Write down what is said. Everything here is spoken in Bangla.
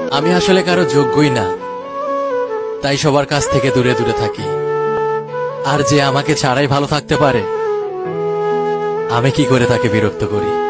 আমি আসলে কারো যোগ্যই না, তাই সবার কাছ থেকে দূরে দূরে থাকি। আর যে আমাকে ছাড়াই ভালো থাকতে পারে, আমি কি করে তাকে বিরক্ত করি।